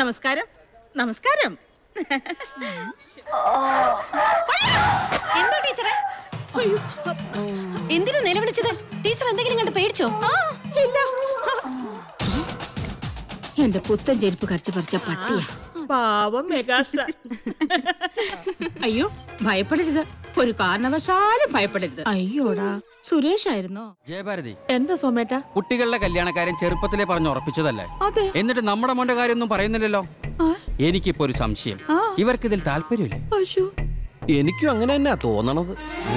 നമസ്കാരം. നമസ്കാരം. എന്താ ടീച്ചറെ? എന്തിനാ നിലവിളിച്ചത്? ടീച്ചർ എന്തെങ്കിലും കണ്ട് പേടിച്ചോ? ഇല്ല. എന്റെ പുത്തൻ ചെരുപ്പ് കടിച്ചു പറിച്ച പട്ടിയാ. പാവം മെഗാസ്റ്റാർ. അയ്യോ, ഭയപ്പെടരുത്. ഒരു കാരണവശാലും ഭയപ്പെടരുത്. അയ്യോടാ, സുരേഷ് ആയിരുന്നോ? ജയഭാരതി, എന്താ സോമേട്ട? കുട്ടികളുടെ കല്യാണക്കാരൻ ചെറുപ്പത്തിലെ പറഞ്ഞ് ഉറപ്പിച്ചതല്ലേ? എന്നിട്ട് നമ്മുടെ മോന്റെ കാര്യമൊന്നും പറയുന്നില്ലല്ലോ. എനിക്കിപ്പോ ഒരു സംശയം, ഇവർക്കിതിൽ താല്പര്യമില്ല. എനിക്കും അങ്ങനെ തന്നെയാ തോന്നണത്.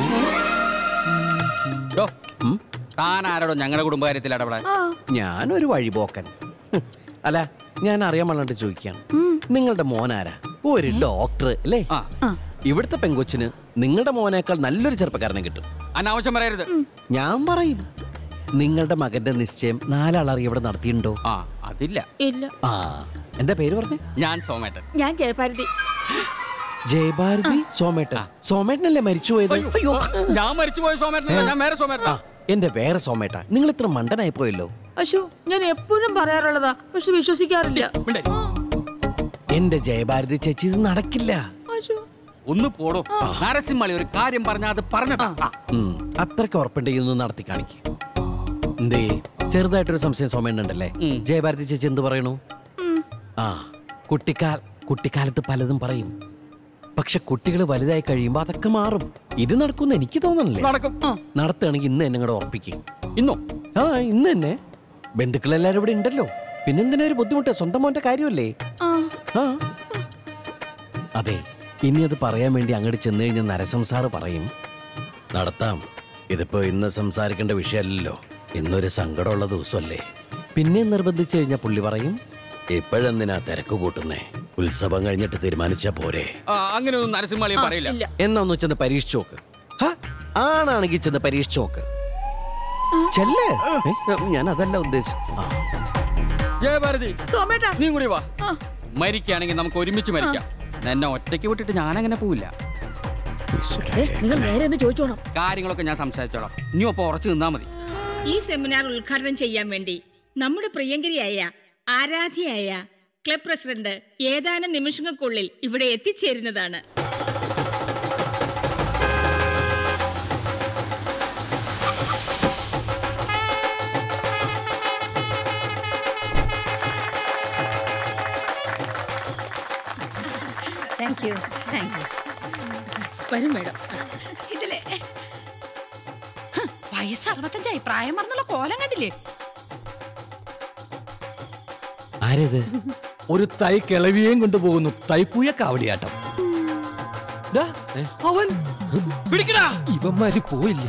താൻ ആരോടോ ഞങ്ങളുടെ കുടുംബകാര്യത്തിൽ ഇടപെടാൻ? ഞാനൊരു വഴിപോക്കൻ. അല്ല, ഞാൻ അറിയാൻ വേണ്ടിട്ട് ചോദിക്കാണ്, നിങ്ങളുടെ മോനാരാ? ഒരു ഡോക്ടർ അല്ലേ? ഇവിടുത്തെ പെങ്കൊച്ചിന് നിങ്ങളുടെ മോനേക്കാൾ നല്ലൊരു ചെറുപ്പക്കാരനെ കിട്ടും. അനാവശ്യം പറയരുത്. ഞാൻ പറയും. നിങ്ങളുടെ മകന്റെ നിശ്ചയം 4 ആളറി ഇവിടെ നടത്തിയിട്ടുണ്ടോ? അതില്ല. ഇല്ല. എന്താ പേര് പറഞ്ഞേ? ഞാൻ സോമേട്ടൻ. ഞാൻ ജയഭാരതി. ജയഭാരതി സോമേട്ടൻ. സോമേട്ടനല്ലേ മരിച്ചുപോയത്? അയ്യോ, ഞാൻ മരിച്ചുപോയ സോമേട്ടനല്ല, ഞാൻ വേറെ സോമേട്ടനാ. എന്റെ വേറെ സോമേട്ട. നിങ്ങൾ ഇത്ര മണ്ടനായി പോയല്ലോ. അശോ, ഞാൻ എപ്പോഴും പറയാറുള്ളതാ, പക്ഷെ വിശ്വസിക്കാറില്ല. എന്റെ ജയഭാരതി ചേച്ചി, ഇത് നടക്കില്ല. ഒന്ന് പോടോ. നരസിംഹളി ഒരു കാര്യം പറഞ്ഞാൽ അത് പറഞ്ഞതാ. അത്രയ്ക്ക് ഉറപ്പുണ്ടെങ്കിൽ ഒന്ന് നടത്തി കാണിക്ക്. എന്തേ, ചെറുതായിട്ടൊരു സംശയം സോമേണ്ടല്ലേ? ജയഭാരതി ചേച്ചി എന്ത് പറയണു? കുട്ടിക്കാലത്ത് പലതും പറയും, പക്ഷെ കുട്ടികൾ വലുതായി കഴിയുമ്പോ അതൊക്കെ മാറും. ഇത് നടക്കുമെന്ന് എനിക്ക് തോന്നണല്ലേ? നടത്തുകയാണെങ്കിൽ ഇന്ന് എന്നെ കൂടെ ഉറപ്പിക്കും. ഇന്നോ? ഇന്ന് തന്നെ. ബന്ധുക്കളെല്ലാരും ഇവിടെ ഉണ്ടല്ലോ, പിന്നെന്തിനാ ഒരു ബുദ്ധിമുട്ട്? സ്വന്തം മോന്റെ കാര്യമല്ലേ? അതെ, ഇനി അത് പറയാൻ വേണ്ടി അങ്ങോട്ട് ചെന്ന് കഴിഞ്ഞാൽ നരസംസാറ് പറയും നടത്താം. ഇതിപ്പോ ഇന്ന് സംസാരിക്കേണ്ട വിഷയമല്ലല്ലോ, ഇന്നൊരു സങ്കടമുള്ള ദിവസമല്ലേ. പിന്നെ നിർബന്ധിച്ചു കഴിഞ്ഞാൽ പുള്ളി പറയും, ഇപ്പോഴെന്തിനാ തിരക്ക് കൂട്ടുന്നേ, ഉത്സവം കഴിഞ്ഞിട്ട് തീരുമാനിച്ചാ പോരെ. അങ്ങനെയൊന്നും നരസിംഹളി പറയില്ല. എന്നാ ഒന്ന് ചെന്ന് പരീക്ഷിച്ചു നോക്ക്. ആണാണെങ്കിൽ ചെന്ന് പരീക്ഷിച്ചു നോക്ക്. ചെല്ലേ, ഞാൻ അതല്ല ഉദ്ദേശിച്ചു. ജയഭാരതി, നീ കൂടി വാ. മരിക്കുകയാണെങ്കിൽ നമുക്ക് ഒരുമിച്ച് മരിക്കാം. എന്നെ ഒറ്റയ്ക്ക് വിട്ടിട്ട് ഞാനങ്ങനെ പോവില്ല. നിങ്ങൾ നേരെ ഒന്ന് ചോദിച്ചോളാം. കാര്യങ്ങളൊക്കെ ഞാൻ സംസാരിച്ചോളാം. നീ ഒപ്പം ഉറച്ചു നിന്നാ മതി. ഈ സെമിനാർ ഉദ്ഘാടനം ചെയ്യാൻ വേണ്ടി നമ്മുടെ പ്രിയങ്കരിയായ ആരാധ്യയായ ക്ലബ് പ്രസിഡന്റ് ഏതാനും നിമിഷങ്ങൾക്കുള്ളിൽ ഇവിടെ എത്തിച്ചേരുന്നതാണ്. വരും മേഡം. ഇതിലെ വയസ്സ് 65, പ്രായം മറന്നുള്ള കോലം കണ്ടില്ലേ? ആരേത്? ഒരു തൈ കിളവിയേം കൊണ്ടുപോകുന്നു. തൈപ്പൂയ കാവടിയാട്ടം. അവൻ പിടിക്കടാ. ഇവന്മാര് പോയില്ലേ?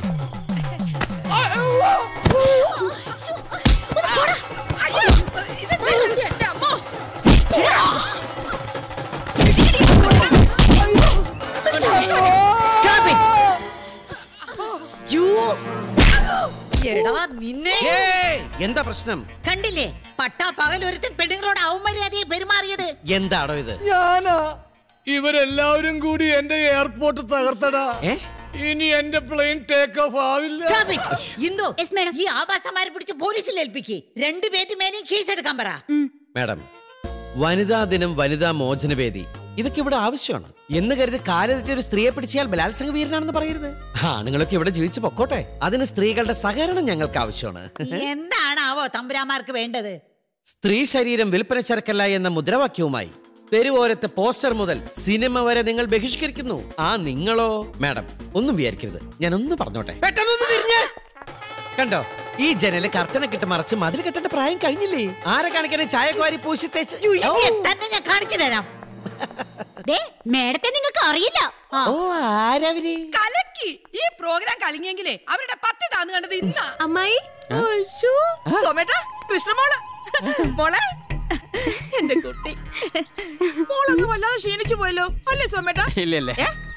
എന്താ പ്രശ്നം? കണ്ടില്ലേ, പട്ടാ പകൽ ഒരുത്തൻ പെണ്ണുങ്ങളോട് അവമര്യാദയെ പെരുമാറിയത്. എന്താണോ ഇത്? ഞാനാ. ഇവരെല്ലാവരും കൂടി എന്റെ എയർപോർട്ട് തകർത്തടാ. ഇനി എന്റെ പ്ലെയിൻ ടേക്ക് ഓഫ് ആവില്ല. ഈ ആഭാസമാരെ പിടിച്ച് പോലീസിൽ ഏൽപ്പിക്ക്. 2 പേരുടെ മേലെയും കേസ് എടുക്കാൻ പറ. മാഡം, വനിതാ ദിനം, വനിതാ മോചനവേദി, ഇതൊക്കെ ഇവിടെ ആവശ്യമാണ് എന്ന് കരുതി കാലത്തെ ഒരു സ്ത്രീയെ പിടിച്ചാൽ ബലാത്സംഗ വീരനാണെന്ന് പറയരുത്. ആണുങ്ങളൊക്കെ ഇവിടെ ജീവിച്ചു പൊക്കോട്ടെ. അതിന് സ്ത്രീകളുടെ സഹകരണം ഞങ്ങൾക്ക് ആവശ്യമാണ്. എന്താണാവോ തമ്പുരാമാർക്ക് വേണ്ടത്? സ്ത്രീ ശരീരം വിൽപ്പന ചരക്കല്ല എന്ന മുദ്രാവാക്യവുമായി തെരുവോരത്തെ പോസ്റ്റർ മുതൽ സിനിമ വരെ നിങ്ങൾ ബഹിഷ്കരിക്കുന്നു. നിങ്ങളോ? മാഡം, ഒന്നും വിചാരിക്കരുത്, ഞാനൊന്ന് പറഞ്ഞോട്ടെ. പെട്ടെന്നൊന്ന് തിരിഞ്ഞ് കണ്ടോ, ഈ ജനല് കർത്തനക്കിട്ട് മറച്ച് മതിൽ കെട്ടേണ്ട പ്രായം കഴിഞ്ഞില്ലേ? ആരെ കാണിക്കാനെ ചായക്കുവാരി പൂശി തേച്ച് തന്നെ ഞാൻ കാണിച്ചു തരാം. മേഡത്തെ നിങ്ങൾക്ക് അറിയില്ല. ആരവര് കലക്കി. ഈ പ്രോഗ്രാം കളിഞ്ഞെങ്കിലേ അവരുടെ 10 താന്ന് കണ്ടത് ഇന്നാ. അമ്മായി, സോമേട്ട, കൃഷ്ണമോള്, മോളെ, എന്റെ കുട്ടി മോളൊക്കെ വല്ലാതെ ക്ഷീണിച്ചു പോയല്ലോ അല്ലേ സോമേട്ട? ഇല്ലല്ലേ,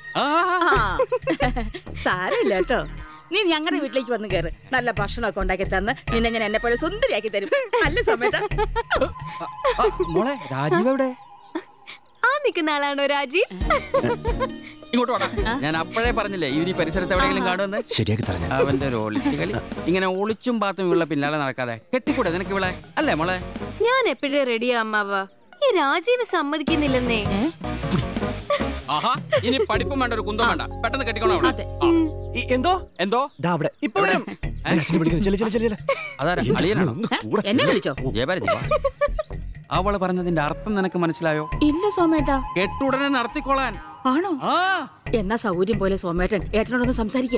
സാരമില്ല കേട്ടോ. നീ ഞങ്ങളുടെ വീട്ടിലേക്ക് വന്ന് കയറ്. നല്ല ഭക്ഷണമൊക്കെ ഉണ്ടാക്കി തന്ന് നിന്നെ ഞാൻ എന്നെ പോലെ സുന്ദരിയാക്കി തരും അല്ലേ സോമേട്ട? മോളെ, രാജീവ് എവിടെ? നിൽക്കുന്ന ആളാണോ രാജീവ്? ഇങ്ങോട്ട് വേണം. ഞാൻ അപ്പോഴേ പറഞ്ഞില്ലേ ഇവര് ഈ പരിസരത്ത് എവിടെയെങ്കിലും കാണുമെന്ന്. ശരിയാക്കി തരാം. അവന്റെ ഒരു ഒളിച്ചു കളി. ഇങ്ങനെ ഒളിച്ചും പാത്തും ഉള്ള പിന്നാലെ നടക്കാതെ കെട്ടിക്കൂടെ നിനക്ക് ഇവിടെ? അല്ലേ മോളെ? ഞാൻ എപ്പോഴും റെഡിയാ അമ്മാവ. ഈ രാജീവ് സമ്മതിക്കുന്നില്ലെന്നേ. ആഹാ, ഇനി പഠിപ്പും വേണ്ട, ഒരു കുന്തം വേണ്ട, പെട്ടെന്ന് കെട്ടിക്കോണം അവിടെ. എന്തോ എന്തോ ഇപ്പൊ വരും. അതാരാ, അളിയനാണോ? എന്നെ വിളിച്ചോ? ജയഭാരതി വാ. അവള് പറഞ്ഞതിന്റെ അർത്ഥം നിനക്ക് മനസ്സിലായോ? ഇല്ല സോമേട്ടാ. കെട്ടുടനെ നടത്തിക്കോളാൻ. ആണോ? എന്നാ സൗകര്യം പോലെ സോമേട്ടൻ ഏട്ടനോടൊന്ന് സംസാരിക്കേ.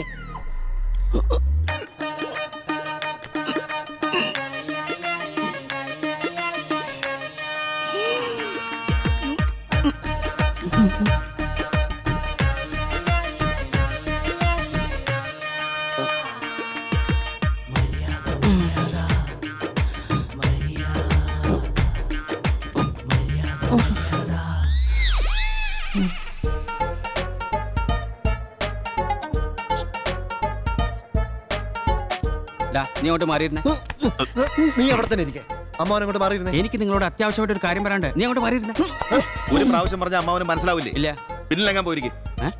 നീ അങ്ങോട്ട് മാറിയിരുന്നേ. നീ അവിടെ തന്നെ ഇരിക്കേ. അമ്മാവൻ അങ്ങോട്ട് മാറിയിരുന്നേ. എനിക്ക് നിങ്ങളോട് അത്യാവശ്യമായിട്ട് ഒരു കാര്യം പറയാണ്ട്. നീ അങ്ങോട്ട് മാറിയിരുന്നേ. ഒരു പ്രാവശ്യം പറഞ്ഞ അമ്മാവന് മനസ്സിലാവില്ലേ? ഇല്ല. പിന്നിലെങ്ങാൻ പോയിരിക്കും.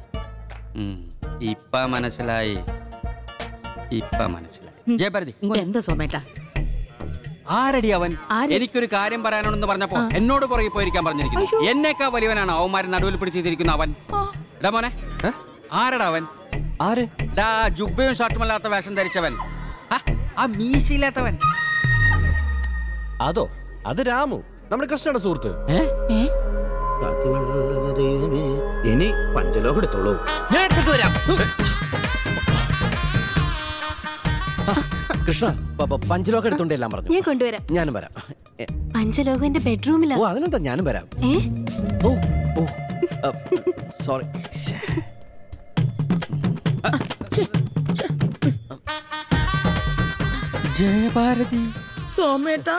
ഇപ്പ മനസ്സിലായി. ജയഭാരതി, എന്താ സോമേട്ടാ? ആരടി അവൻ? എനിക്കൊരു കാര്യം പറയാനോണെന്ന് പറഞ്ഞപ്പോ എന്നോട് പുറകെ പോയിരിക്കാൻ പറഞ്ഞിരിക്കുന്നു. എന്നേക്കാ വലിയവനാണ് അവന്മാരെ നടുവിൽ പിടിച്ചിരിക്കുന്ന അവൻ. എടാ മോനെ, ആരടാ അവൻ? ആര്? ജുബയും ഷർട്ടുമല്ലാത്ത വേഷം ധരിച്ചവൻ, ആ മീശയില്ലാത്തവൻ. അതോ? അത് രാമു, നമ്മുടെ കൃഷ്ണയുടെ സുഹൃത്ത്. ഇനി പഞ്ചലോകം എടുത്തോളൂ. ഞാൻ എടുത്തിട്ട് വരാം. കൃഷ്ണ, പഞ്ചലോകം എടുത്തോണ്ട് എല്ലാം പറഞ്ഞു. ഞാൻ കൊണ്ടുവരാം. ഞാനും വരാം. പഞ്ചലോകം എന്റെ ബെഡ്റൂമിലാ. ഓ, അതിനെന്താ, ഞാനും വരാം. സോറി. ജയഭാരതി. സോമേട്ടാ,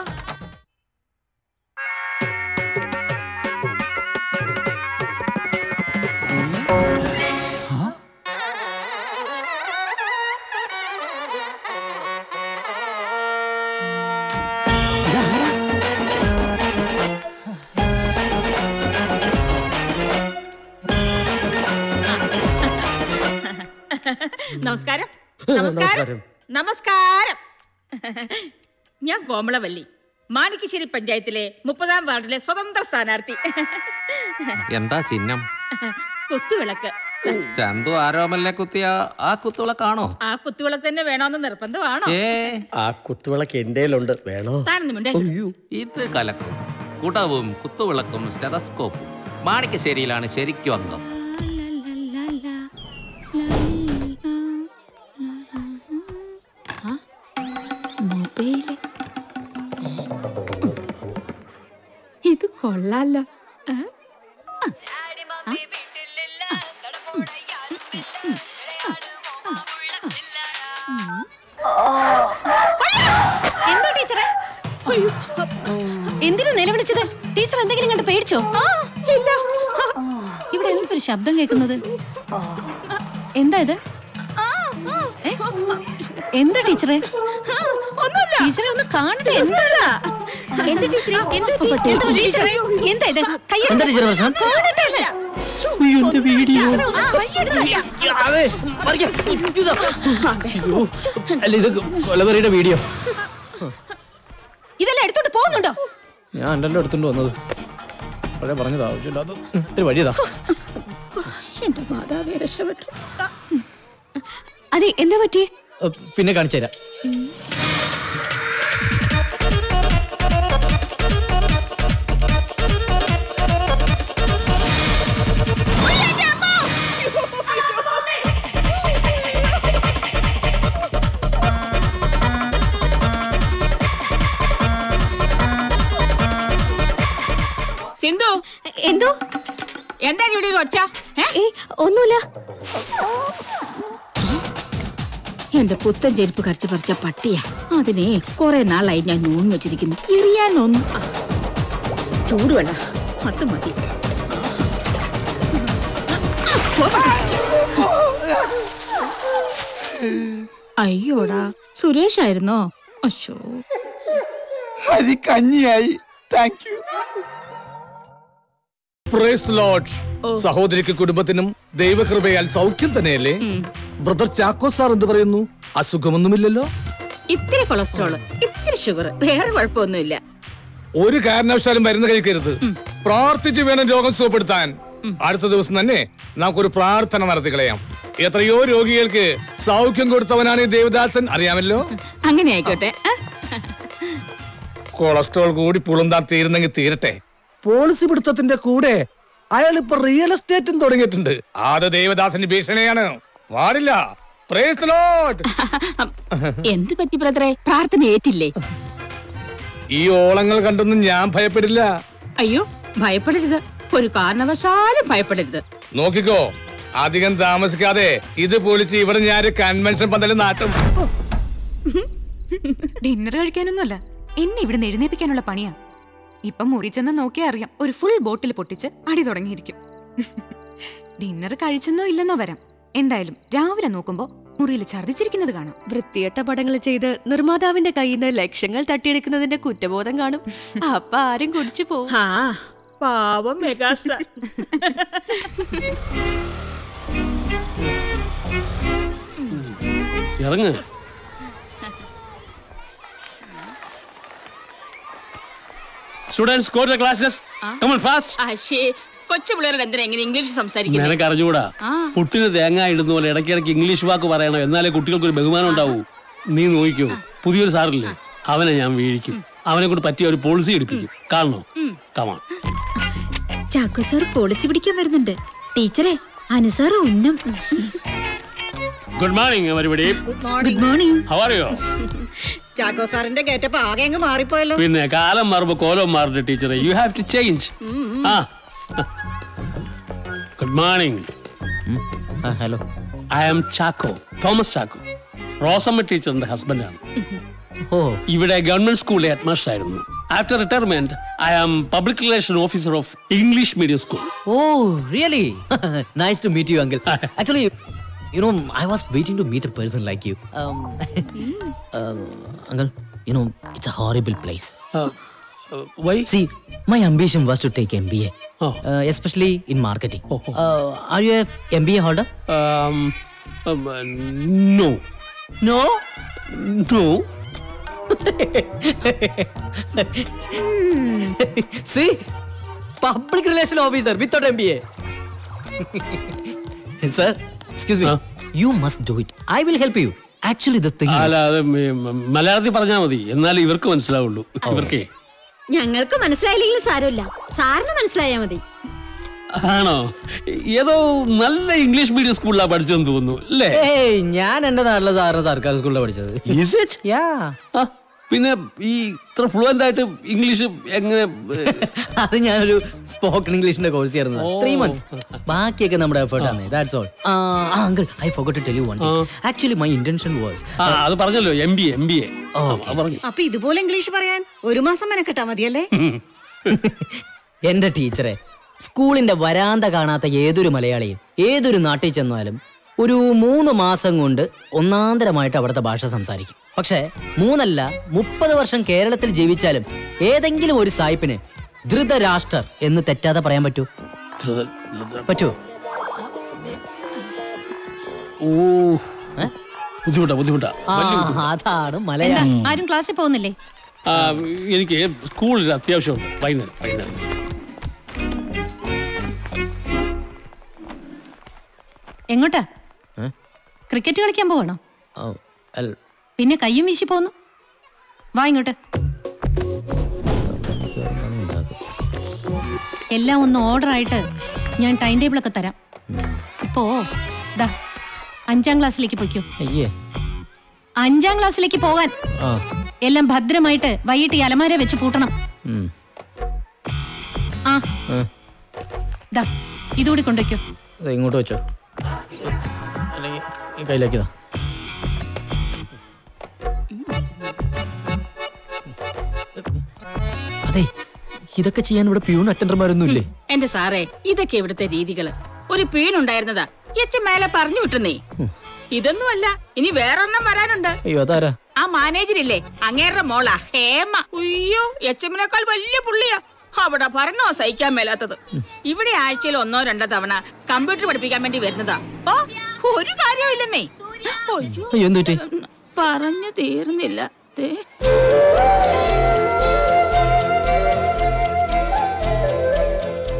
നമസ്കാരം. നമസ്കാരം. നമസ്കാരം. ഞാൻ കോമളവല്ലി, മാണിക്കശ്ശേരി പഞ്ചായത്തിലെ 30-ാം വാർഡിലെ സ്വതന്ത്ര സ്ഥാനാർത്ഥി. എന്താ ചിഹ്നം? കുത്തുവിളക്ക്. ചന്തു ആരോമലിനെ കുത്തിയ ആ കുത്തുവിളക്കാണോ? ആ കുത്തുവിളക്ക് തന്നെ വേണമെന്ന് നിർബന്ധമാണോ? ആ കുത്തുവിളക്ക് എന്റെ വേണോ? ഇത് കലക്കും. കുടവും കുത്തുവിളക്കും സ്റ്റെതസ്കോപ്പും. മാണിക്കശ്ശേരിയിലാണ് ശരിക്കും അംഗം. ഇത് കൊള്ളാലോ. എന്താ ടീച്ചറെ? എന്തിനാ നിലവിളിച്ചത്? ടീച്ചർ എന്തെങ്കിലും കണ്ട് പേടിച്ചോ? ഇല്ല. ഇവിടെ എന്തൊരു ശബ്ദം കേൾക്കുന്നത്? എന്താ ഇത്? എന്താ ടീച്ചറെ? ടീച്ചറെ ഒന്ന് കാണട്ടെ. എന്താ എന്താ ടീച്ചറെ? എന്താ ഇത്? കൊലവറിയുടെ വീഡിയോ ഇതെല്ലാം എടുത്തോണ്ട് പോകുന്നുണ്ടോ? ഞാൻ എന്റെ എടുത്തോണ്ട് വന്നത് പഴയ പറഞ്ഞതാ. വഴിയതാ. എന്റെ മാതാവേ, രക്ഷപ്പെട്ടു. അതെ, എന്താ പറ്റി? പിന്നെ കാണിച്ചു തരാം. സിന്ധു, എന്തോ? എന്താ ഇവിടെ ഒച്ച? ഒന്നുമില്ല. എന്റെ പുത്തൻ ചെരുപ്പ് കടിച്ചു പറിച്ച പട്ടിയാ. അതിനെ കുറെ നാളായി ഞാൻ നൂന്ന് വെച്ചിരിക്കുന്നു. എറിയാനൊന്നും. ചൂടുവെള്ള അത് മതി. അയ്യോടാ, സുരേഷ് ആയിരുന്നോ? അശോ, അത് കഞ്ഞിയായി. Thank you. Praise lord. സഹോദരിക്ക് കുടുംബത്തിനും ദൈവകൃപയാൽ സൗഖ്യം തന്നെയല്ലേ? ബ്രദർ ചാക്കോ സാർ എന്ത് പറയുന്നു? അസുഖമൊന്നുമില്ലല്ലോ? ഇത്തിരി കൊളസ്ട്രോള്, ഇത്തിരി ഷുഗർ, വേറെ കുഴപ്പമൊന്നുമില്ല. ഒരു കാരണവശാലും മരുന്ന് കഴിക്കരുത്. പ്രാർത്ഥിച്ച് വേണം രോഗം സുഖപ്പെടുത്താൻ. അടുത്ത ദിവസം തന്നെ നമുക്കൊരു പ്രാർത്ഥന നടത്തി കളയാം. എത്രയോ രോഗികൾക്ക് സൗഖ്യം കൊടുത്തവനാണ് ഈ ദേവദാസൻ, അറിയാമല്ലോ. അങ്ങനെ ആയിക്കോട്ടെ. കൊളസ്ട്രോൾ കൂടി പുളുന്താൻ തീരുന്നെങ്കിൽ തീരട്ടെ. പോളിസി പിടുത്തത്തിന്റെ കൂടെ അയാൾ ഇപ്പൊ റിയൽ എസ്റ്റേറ്റും തുടങ്ങിയിട്ടുണ്ട്. അത് ദേവദാസന്റെ ഭീഷണിയാണ്, പാടില്ല. Praise the lord. എന്ത് പറ്റി ബ്രദറെ? പ്രാർത്ഥന ഏറ്റില്ലേ? ഈ ഓളങ്ങൾ കണ്ടൊന്നും ഞാൻ ഭയപ്പെടില്ല. അയ്യോ, ഭയപ്പെടരുത്, ഒരു കാരണവശാലും ഭയപ്പെടരുത്. നോക്കിക്കോ, അധികം താമസിക്കാതെ ഇത് പൊളിച്ച് ഇവിടെ ഞാൻ കൺവെൻഷൻ പന്തൽ നാട്ടും. ഡിന്നർ കഴിക്കാനൊന്നുമല്ല, എന്നെ ഇവിടെ എഴുന്നേപ്പിക്കാനുള്ള പണിയാ. ഇപ്പം മുറി ചെന്ന് നോക്കിയാ അറിയാം, ഒരു ഫുൾ ബോട്ടിൽ പൊട്ടിച്ച് അടി തുടങ്ങിയിരിക്കും. ഡിന്നർ കഴിച്ചെന്നോ ഇല്ലെന്നോ വരാം. എന്തായാലും രാവിലെ നോക്കുമ്പോ മുറിയിൽ ഛർദിച്ചിരിക്കുന്നത് കാണാം. വൃത്തികെട്ട പടങ്ങൾ ചെയ്ത് നിർമ്മാതാവിന്റെ കയ്യിൽ നിന്ന് ലക്ഷങ്ങൾ തട്ടിയെടുക്കുന്നതിന്റെ കുറ്റബോധം കാണും. അപ്പൊ ആരും കുടിച്ചു പോകും. പാവം മെഗാസ്റ്റാർ. ഇറങ്ങ്. Students, go to the classes. Come on, fast. കൊച്ചു പിള്ളേരോട് എന്തിനാ എങ്ങനെ ഇംഗ്ലീഷ് സംസാരിക്കുന്നത്? നിനക്ക് അറിഞ്ഞൂടാ, പുട്ടിന് തേങ്ങ ഇടുന്ന പോലെ ഇടയ്ക്കിടയ്ക്ക് ഇംഗ്ലീഷ് വാക്ക് പറയണം, എന്നാലേ കുട്ടികൾക്ക് ഒരു ബഹുമാനം ഉണ്ടാവൂ. നീ നോക്കിക്കോ, പുതിയൊരു സാറില്ലേ, അവനെ ഞാൻ വീഴിക്കും. അവനെ കൊണ്ട് പറ്റിയ ഒരു പോളിസി എടുപ്പിക്കും. കാണണോ? കമാൺ. ചാക്കോ സാർ പോളിസി പിടിക്കാൻ വരുന്നുണ്ട്. ടീച്ചറെ, അനുസാർ ഉന്നം. Good morning everybody. Good morning. How are you? Chacko സാറിന്റെ ഗെറ്റപ്പ് ആകെ അങ്ങ് മാറിപ്പോയല്ലോ. പിന്നെ കാലം മാറുമ്പോ കോലം മാറുന്നു ടീച്ചറെ. You have to change. Good morning. Hello, I am Chacko, Thomas Chacko, Rosamma ടീച്ചറിന്റെ ഹസ്ബൻഡാണ്. ഇവിടെ ഗവൺമെന്റ് സ്കൂളിലെ ഹെഡ്മാസ്റ്റർ ആയിരുന്നു. After retirement I am public relation officer of English medium school. Oh, really? Nice to meet you, uncle. Actually, you know, I was waiting to meet a person like you. Uncle, you know, it's a horrible place. Why? See, my ambition was to take MBA, especially in marketing. Are you a MBA holder? No. No? No. See, public relation officer without MBA. Sir, excuse me. You must do it. I will help you. Actually, the thing is... മലയാളത്തിൽ പറഞ്ഞാൽ മതി, എന്നാലും ഇവർക്ക് മനസ്സിലാവുള്ളൂ. ഇവർക്കേ ഞങ്ങൾക്ക് മനസ്സിലായില്ലെങ്കിലും സാരമില്ല, സാറിന് മനസ്സിലായാ മതി. ആണോ? ഏതോ നല്ല ഇംഗ്ലീഷ് മീഡിയം സ്കൂളിലാണ് പഠിച്ചെന്ന് തോന്നുന്നു അല്ലേ? ഞാൻ എന്റെ നാട്ടിലെ സാറിന് സർക്കാർ സ്കൂളിലാണ് പഠിച്ചത്. Is it? പിന്നെ ഈ ഇത്ര ഫ്ലുവന്റ് ആയിട്ട് ഇംഗ്ലീഷ് എങ്ങനെ? അത് ഞാനൊരു സ്പോക്കൺ ഇംഗ്ലീഷിന്റെ കോഴ്സ് ആയിരുന്നു, 3 months. ബാക്കിയൊക്കെ നമ്മുടെ എഫേർട്ട് ആണ്. That's all. Uncle, I forgot to tell you one thing. Actually, my intention was... അത് പറഞ്ഞല്ലോ, MBA. അപ്പൊ ഇതുപോലെ ഇംഗ്ലീഷ് പറയാൻ 1 മാസം മെനക്കെട്ടാ മതിയല്ലേ? എന്റെ ടീച്ചറെ, സ്കൂളിന്റെ വരാന്ത കാണാത്ത ഏതൊരു മലയാളിയും ഏതൊരു നാട്ടിൽ ചെന്നാലും ഒരു 3 മാസം കൊണ്ട് ഒന്നാന്തരമായിട്ട് അവിടുത്തെ ഭാഷ സംസാരിക്കും. പക്ഷേ 3 അല്ല 30 വർഷം കേരളത്തിൽ ജീവിച്ചാലും ഏതെങ്കിലും ഒരു സായിപ്പിന് ധൃതരാഷ്ട്രർ എന്ന് തെറ്റാതെ പറയാൻ പറ്റൂ? പറ്റൂ? ബുദ്ധിമുട്ടാ. അതാണ് മലയാളം. ആരും ക്ലാസ്സിൽ പോകുന്നില്ലേ? എനിക്ക് സ്കൂളിൽ അത്യാവശ്യമുണ്ട്. വൈകുന്നേരം. എങ്ങോട്ടാ? ക്രിക്കറ്റ് കളിക്കാൻ പോവാണോ? പിന്നെ കയ്യും വീശി പോന്നു. വാ ഇങ്ങോട്ട്. എല്ലാം ഒന്ന് ഓർഡർ ആയിട്ട് ഞാൻ ടൈം ടേബിൾ ഒക്കെ തരാം. ഇപ്പോ 5ാം ക്ലാസ്സിലേക്ക് പോയിക്കോ. 5ാം ക്ലാസ്സിലേക്ക് പോകാൻ എല്ലാം ഭദ്രമായിട്ട് വൈകിട്ട് ഈ അലമാര വെച്ച് പൂട്ടണം. ഇതുകൂടി കൊണ്ടുവയ്ക്കോ. ഇങ്ങോട്ട് വെച്ചോ, കയ്യിലേക്കതാ. അതെ, ഇതൊക്കെ ചെയ്യാൻ ഇവിടെ പ്യൂൺ അറ്റൻഡർമാരൊന്നും ഇല്ലേ? എന്റെ സാറേ, ഇതൊക്കെ ഇവിടുത്തെ രീതികള്. ഒരു പീണുണ്ടായിരുന്നതാ, മേലെ പറഞ്ഞു വിട്ടുന്നേ. ഇതൊന്നുമല്ല, ഇനി വേറൊരെണ്ണം വരാനുണ്ട്. അയ്യോ, അതാരാ? ആ മാനേജറില്ലേ, അങ്ങേരുടെ മോളാ ഹേമ. അയ്യോ, HM-നേക്കാൾ വലിയ പുള്ളിയാ. അവിടെ ഭരണോ സഹിക്കാൻ മേലാത്തത്. ഇവിടെ ആഴ്ചയിൽ 1-2 തവണ കമ്പ്യൂട്ടർ പഠിപ്പിക്കാൻ വേണ്ടി വരുന്നതാ. ഒരു കാര്യമില്ലെന്നേ. പറഞ്ഞു തീർന്നില്ല.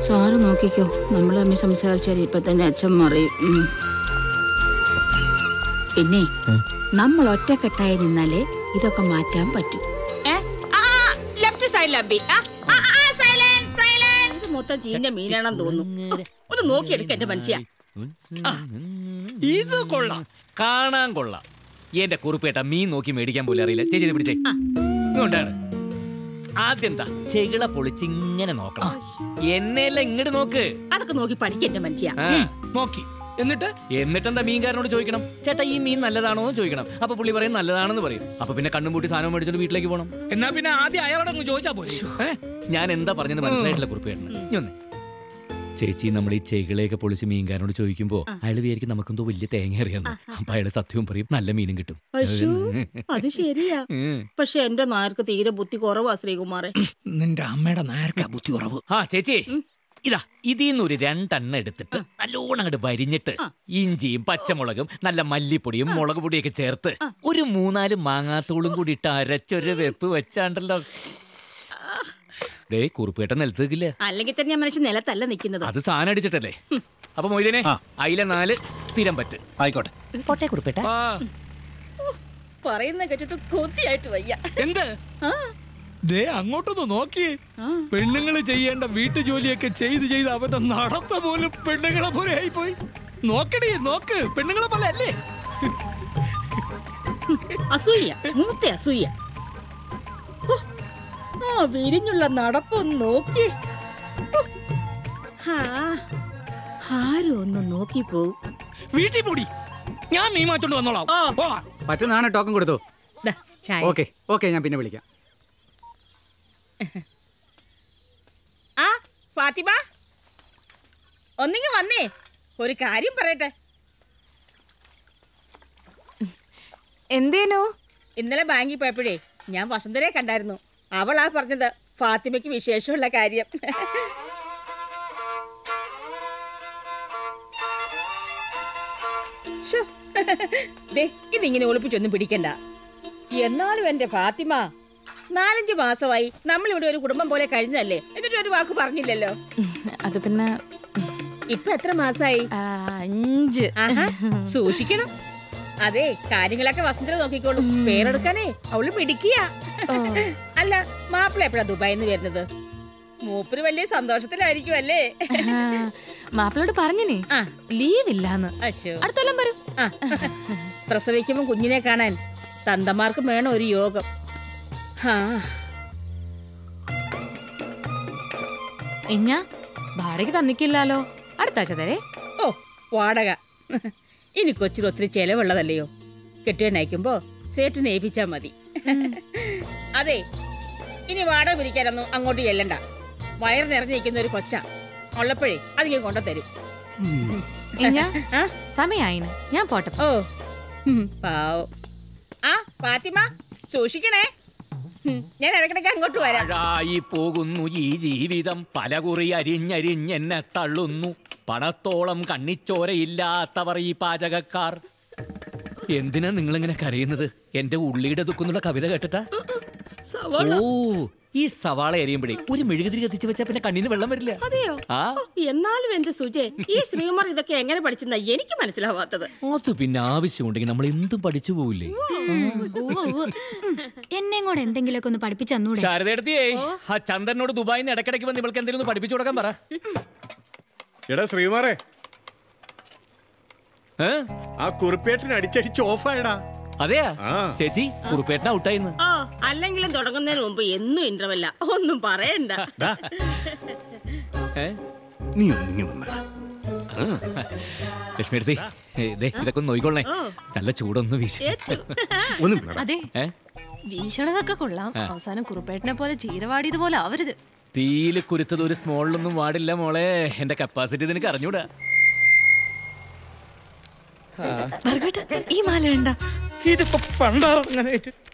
സാറ് നോക്കിക്കോ, നമ്മൾ തമ്മിൽ സംസാരിച്ചാൽ ഇപ്പൊ തന്നെ അച്ഛൻ മറിയും. പിന്നെ നമ്മൾ ഒറ്റക്കെട്ടായി നിന്നാലേ ഇതൊക്കെ മാറ്റാൻ പറ്റൂ. ലെഫ്റ്റ് സൈഡിൽ മൊത്തം ചീഞ്ഞ മീനാണെന്ന് തോന്നുന്നു. ഒന്ന് നോക്കിയെടുക്ക എന്റെ മനുഷ്യ. ഇത് കൊള്ളാം, കാണാൻ കൊള്ളാം. എന്റെ കുറുപ്പേട്ട മീൻ നോക്കി മേടിക്കാൻ പോലും അറിയില്ല. ചേച്ചി പിടിച്ചേ ഇങ്ങോട്ടാണ്. ആദ്യം എന്താ ചെകിള പൊളിച്ച് ഇങ്ങനെ നോക്കണം. എന്നെയല്ല ഇങ്ങോട്ട് നോക്ക്. അതൊക്കെ നോക്കി പഠിക്കന്റെ മനുഷ്യ. നോക്കി എന്നിട്ടെന്താ മീൻകാരനോട് ചോദിക്കണം, ചേട്ടാ ഈ മീൻ നല്ലതാണോ എന്ന് ചോദിക്കണം. അപ്പൊ പുള്ളി പറയും നല്ലതാണെന്ന് പറയും. അപ്പൊ പിന്നെ കണ്ണും പൂട്ടി സാധനം മേടിച്ചോണ്ട് വീട്ടിലേക്ക് പോകണം. എന്നാ പിന്നെ ആദ്യം അയാളോട് ചോദിച്ചാ പോലെ. ഞാൻ എന്താ പറഞ്ഞത് മനസ്സിലായിട്ടില്ല കുറുപ്പേട്ടന്. ചേച്ചി നമ്മൾ ഈ ചെകിളയൊക്കെ പൊളിച്ച് മീൻകാരനോട് ചോദിക്കുമ്പോ അയാൾ വിചാരിക്കും നമുക്കെന്തോ വലിയ തേങ്ങ അറിയാന്ന്. അപ്പൊ അയാള് സത്യവും പറയും, നല്ല മീനും കിട്ടും. അത് ശരിയാ. പക്ഷെ എന്റെ നായർക്ക് തീരെ ബുദ്ധി കുറവാ ശ്രീകുമാറെ. നിന്റെ അമ്മയുടെ നായർക്കാ ബുദ്ധി കുറവ്. ചേച്ചി ഇതാ ഇതിന്നൊരു 2 എണ്ണ എടുത്തിട്ട് നല്ലോണം അങ്ങോട്ട് വരിഞ്ഞിട്ട് ഇഞ്ചിയും പച്ചമുളകും നല്ല മല്ലിപ്പൊടിയും മുളക് പൊടിയൊക്കെ ചേർത്ത് ഒരു 3-4 മാങ്ങാത്തോളും കൂടി ഇട്ട് അരച്ചൊരു വെപ്പ് വെച്ചാണ്ടല്ലോ. ദേ കുറുപ്പേട്ട നിലത്ത് നിൽക്കില്ല. അല്ലെങ്കിൽ തന്നെ ഞാൻ മനുഷ്യൻ നിലത്തല്ല നിൽക്കുന്നത്. അത് സാധനം അടിച്ചിട്ടല്ലേ. അപ്പൊ മൊയ്തീനെ അയില 4 സ്ഥിരം പറ്റ്. ആയിക്കോട്ടെ. പോട്ടെ കുറുപ്പേട്ട. പറയുന്ന കേട്ടിട്ട് കൊതിയായിട്ട് വയ്യ. എന്ത് ദേ അങ്ങോട്ടൊന്ന് നോക്കിയേ. പെണ്ണുങ്ങള് ചെയ്യേണ്ട വീട്ടു ജോലിയൊക്കെ ചെയ്ത് അവന്റെ നടത്ത പോലും പെണ്ണുങ്ങളെ പോലെ ആയിപ്പോയി. നോക്കണേ നോക്ക്, പെണ്ണുങ്ങളെ പോലെ അല്ലേ? അസൂയ, മൂത്ത അസൂയ. വിരിഞ്ഞുള്ള നടപ്പൊന്ന് നോക്കി. ആരും ഒന്ന് നോക്കി പോവും. വീട്ടിൽ പോടി, ഞാൻ മീൻ മാച്ചോണ്ട് വന്നോളാം. പറ്റുന്നതാണ് ടോക്കൺ കൊടുത്തു. ഓക്കെ ഓക്കെ, ഞാൻ പിന്നെ വിളിക്കാം. ഫാത്തിമ ഒന്നിങ്ങ വന്നേ, ഒരു കാര്യം പറയട്ടെ. എന്തേനോ? ഇന്നലെ ബാങ്കിൽ പോയപ്പോഴേ ഞാൻ വസന്തരെ കണ്ടായിരുന്നു. അവളാ പറഞ്ഞത് ഫാത്തിമയ്ക്ക് വിശേഷമുള്ള കാര്യം. ഇതിങ്ങനെ ഒളിപ്പിച്ചൊന്നും പിടിക്കണ്ട. എന്നാലും എന്റെ ഫാത്തിമ 4-5 മാസമായി നമ്മളിവിടെ ഒരു കുടുംബം പോലെ കഴിഞ്ഞല്ലേ, എന്നിട്ട് ഒരു വാക്ക് പറഞ്ഞില്ലല്ലോ. അത് പിന്നെ ഇപ്പൊ എത്ര മാസായി? 5. സൂക്ഷിക്കണം. അതെ, കാര്യങ്ങളൊക്കെ വസന്തര നോക്കിക്കോളും. പേരെടുക്കാനേ അവള് പിടിക്കുക. അല്ല, മാപ്പിള എപ്പോഴാ ദുബായിന്ന് വരുന്നത്? മൂപ്പര് വലിയ സന്തോഷത്തിലായിരിക്കും അല്ലേ? മാപ്പിളോട് പറഞ്ഞേ ലീവ് ഇല്ലാന്ന്. അടുത്തൊല്ലം വരും. പ്രസവിക്കുമ്പോ കുഞ്ഞിനെ കാണാൻ തന്തമാർക്കും വേണം ഒരു യോഗം. ഇഞ്ഞ വാടക തന്നിക്കില്ലാലോ, അടുത്താഴ്ച തരേ. ഓ, വാടക ഇനി കൊച്ചിന് ഒത്തിരി ചെലവുള്ളതല്ലയോ. കെട്ടിയണയക്കുമ്പോ സേട്ടിനെ ഏൽപ്പിച്ചാ മതി. അതെ, ഇനി വാടക പിരിക്കാനൊന്നും അങ്ങോട്ട് ചെല്ലണ്ട. വയറ് നിറഞ്ഞിരിക്കുന്ന ഒരു കൊച്ച ഉള്ളപ്പോഴേ അധികം കൊണ്ടുതരും. സമയായിന്, ഞാൻ പോട്ടെ. ഓ പാവോ. ഫാത്തിമ സൂക്ഷിക്കണേ, ഞാൻ ഇടക്കിടക്ക് അങ്ങോട്ട് വരാം. പോകുന്നു ഈ ജീവിതം, പലകുറി അരിഞ്ഞരിഞ്ഞെന്നെ തള്ളുന്നു. പണത്തോളം കണ്ണിച്ചോരയില്ലാത്തവർ ഈ പാചകക്കാർ. എന്തിനാ നിങ്ങളിങ്ങനെ കരയുന്നത്? എന്റെ ഉള്ളിയുടെ ദുഃഖെന്നുള്ള കവിത കേട്ടിട്ടാ? ഓ, ഈ സവാള എരിയുമ്പോഴേ ഒരു മെഴുകുതിരി കത്തിച്ച് വെച്ചാ പിന്നെ കണ്ണിന് വെള്ളം വരില്ല. അതെയോ? എന്നാലും എന്റെ സുജേ, ഈ ശ്രീകുമാർ ഇതൊക്കെ എങ്ങനെ പഠിച്ചെന്നാ എനിക്ക് മനസ്സിലാവാത്തത്. അത് പിന്നെ ആവശ്യമുണ്ടെങ്കിൽ നമ്മൾ എന്തും പഠിച്ചു പോവില്ലേ? എന്നെ കൂടെ എന്തെങ്കിലുമൊക്കെ ഒന്ന് പഠിപ്പിച്ചു തന്നൂടെ? ശാരദയെടുത്തിയേ, ആ ചന്ദ്രനോട് ദുബായിന്ന് ഇടക്കിടയ്ക്ക് വന്ന് ഇവൾക്ക് എന്തെങ്കിലും ഒന്ന് പഠിപ്പിച്ചു കൊടുക്കാൻ പറ. എടാ ശ്രീകുമാറേ, ആ കുറുപ്പേട്ടന് അടിച്ചടിച്ച് ഓഫായടാ. അതെയാ ചേച്ചി, കുറുപ്പേട്ടൻ ഔട്ടായിന്ന്. അല്ലെങ്കിലും തുടങ്ങുന്നതിന് മുമ്പ് എന്നും ഇന്റർവെല്ല, ഒന്നും പറയണ്ട. നീ ഒന്നിങ്ങി വന്ന ലക്ഷ്മി എടുത്തി, ഇതൊക്കെ നോയിക്കൊള്ളേ. നല്ല ചൂടൊന്നും വീശി. അതെ, വീശണതൊക്കെ കൊള്ളാം. അവസാനം കുറുപ്പേട്ടനെ പോലെ ചീരവാടിയതുപോലെ ആവരുത്. തീയില് കുരുത്തത് ഒരു സ്മോളിലൊന്നും വാടില്ല മോളെ. എന്റെ കപ്പാസിറ്റി നിനക്ക് അറിഞ്ഞൂടാ. ഈ മാല വേണ്ട, ഇതിപ്പോ പണ്ടാറങ്ങനെ.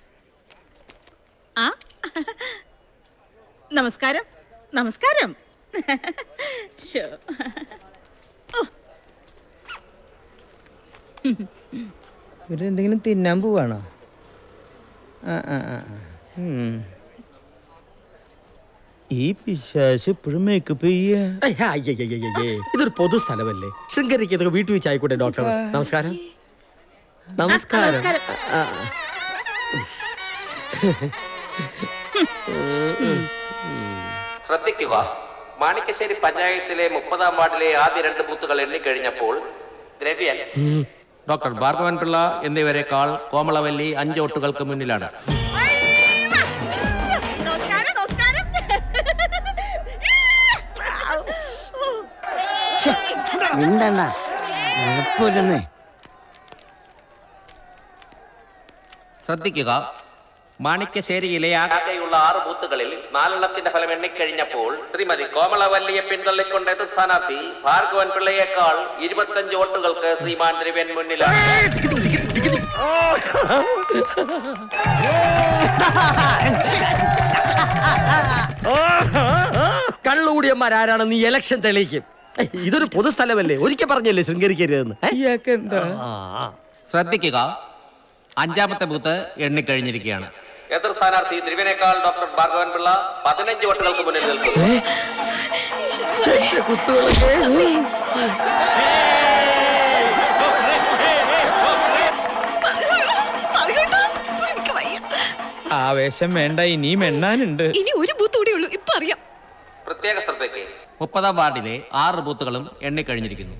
നമസ്കാരം. നമസ്കാരം. ഇവരെന്തെങ്കിലും തിന്നാൻ പോവാണോ? ഈ പിശാശ് എപ്പോഴും മേക്കപ്പ് ചെയ്യാ. ഇതൊരു പൊതു സ്ഥലമല്ലേ, ശൃംഗരിക്ക് ഇതൊക്കെ വീട്ടിൽ വെച്ച് ആയിക്കോട്ടെ. ഡോക്ടർ നമസ്കാരം. നമസ്കാരം. ശ്രദ്ധിക്കുക, മാണിക്കശ്ശേരി പഞ്ചായത്തിലെ 30-ാം വാർഡിലെ ആദ്യ 2 ബൂത്തുകൾ എണ്ണിക്കഴിഞ്ഞപ്പോൾ ദ്രവ്യൻ, ഡോക്ടർ ഭാർഗവൻ പിള്ള എന്നിവരെക്കാൾ കോമളവല്ലി 5 വോട്ടുകൾക്ക് മുന്നിലാണ്. ശ്രദ്ധിക്കുക, മാണിക്കശ്ശേരിയിലെ ആകെയുള്ള 6 ബൂത്തുകളിൽ 4 ഫലം എണ്ണിക്കഴിഞ്ഞപ്പോൾ ശ്രീമതി കോമളവല്ലിയെ പിന്തള്ളിക്കൊണ്ട് എതിർ സ്ഥാനാർത്ഥി ഭാർഗവൻ പിള്ളയേക്കാൾ 25 വോട്ടുകൾക്ക് ശ്രീമാൻ ദ്രവ്യൻ മുന്നിലാണ്. കള്ളുകൂടിയന്മാരാരാണെന്ന് ഈ ഇലക്ഷൻ തെളിയിക്കും. ഇതൊരു പൊതുസ്ഥലമല്ലേ, ഒരിക്കൽ പറഞ്ഞല്ലേ ശൃംഗരിക്കരുതെന്ന്. ശ്രദ്ധിക്കുക, 5-ാമത്തെ ബൂത്ത് എണ്ണിക്കഴിഞ്ഞിരിക്കുകയാണ്. എതിർ സ്ഥാനാർത്ഥി ദ്രവ്യനേക്കാൾ ഡോക്ടർ ഭാർഗവൻ പിള്ള 15 വോട്ടുകൾക്ക് മുന്നിൽ നിൽക്കുന്നു. ആവേശം വേണ്ട, ഇനിയും എണ്ണാനുണ്ട്. ഇനി ഒരു ബൂത്ത് കൂടെ ഉള്ളൂ, ഇപ്പൊ അറിയാം. പ്രത്യേക ശ്രദ്ധയ്ക്ക് 30-ാം വാർഡിലെ 6 ബൂത്തുകളും എണ്ണിക്കഴിഞ്ഞിരിക്കുന്നു.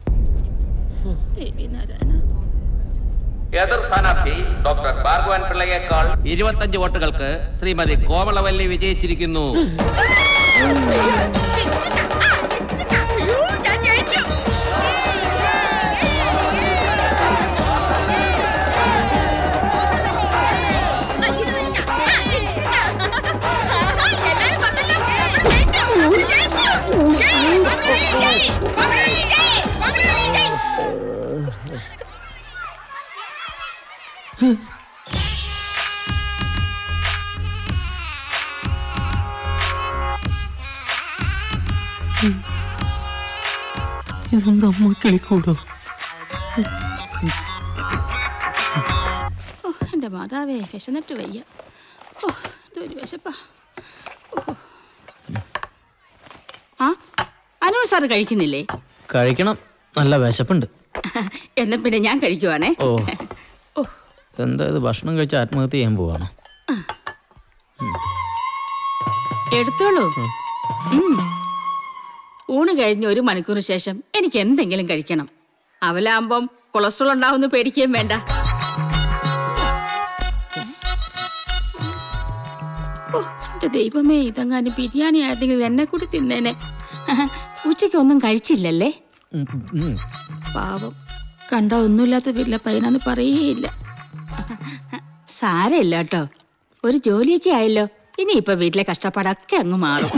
എതിർ സ്ഥാനാർത്ഥി ഡോക്ടർ ഭാർഗവൻ പിള്ളയേക്കാൾ 25 വോട്ടുകൾക്ക് ശ്രീമതി കോമളവല്ലി വിജയിച്ചിരിക്കുന്നു. ഇതെന്താ കളിക്കൂടോ? എന്റെ മാതാവേ, വിശന്നിട്ട് വയ്യ. ഇതൊരു വിശപ്പാ. ആ, അനു സാറ് കഴിക്കുന്നില്ലേ? കഴിക്കണം, നല്ല വിശപ്പുണ്ട്. എന്നാ പിന്നെ ഞാൻ കഴിക്കുവാണേ. എന്താ ഇത്, ഭക്ഷണം കഴിച്ച് ആത്മഹത്യ ചെയ്യാൻ പോവാണോ? എടുത്തോളൂ. ഊണ് കഴിഞ്ഞ് 1 മണിക്കൂറിന് ശേഷം എനിക്ക് എന്തെങ്കിലും കഴിക്കണം. അവലാകുമ്പം കൊളസ്ട്രോൾ ഉണ്ടാവുമെന്ന് പേടിക്കുകയും വേണ്ട. എന്റെ ദൈവമേ, ഇതെങ്ങാനും ബിരിയാണി ആയിരുന്നെങ്കിൽ എന്നെ കൂടി തിന്നേനെ. ഉച്ചയ്ക്ക് ഒന്നും കഴിച്ചില്ലല്ലേ? പാവം, കണ്ട ഒന്നുമില്ലാത്ത വീട്ടിലെ പയ്യനാന്ന് പറയേയില്ല. സാരമില്ല കേട്ടോ, ഒരു ജോലിയൊക്കെ ആയല്ലോ. ഇനിയിപ്പൊ വീട്ടിലെ കഷ്ടപ്പാടൊക്കെ അങ്ങ് മാറും.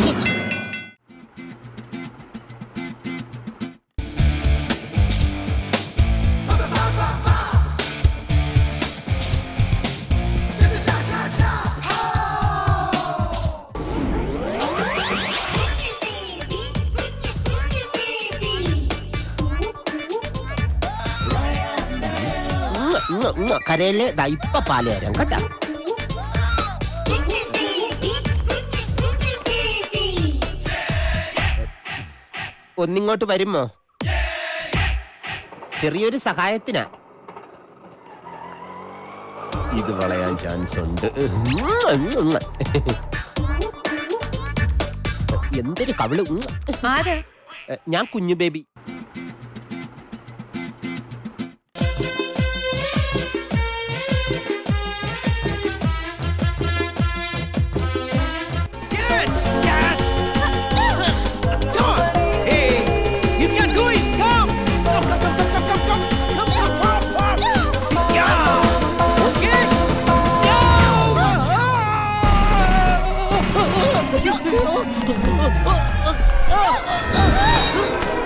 കരയില് ഇപ്പൊ പാല് തരാം കേട്ടോ. ഒന്നിങ്ങോട്ട് വരുമോ? ചെറിയൊരു സഹായത്തിനാ. ഇത് വളയാൻ ചാൻസ് ഉണ്ട്. എന്തൊരു കവിള്. ഞാൻ കുഞ്ഞു ബേബി.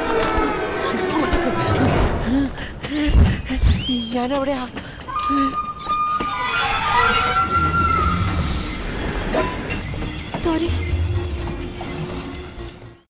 ഞാനെവിടെയാ?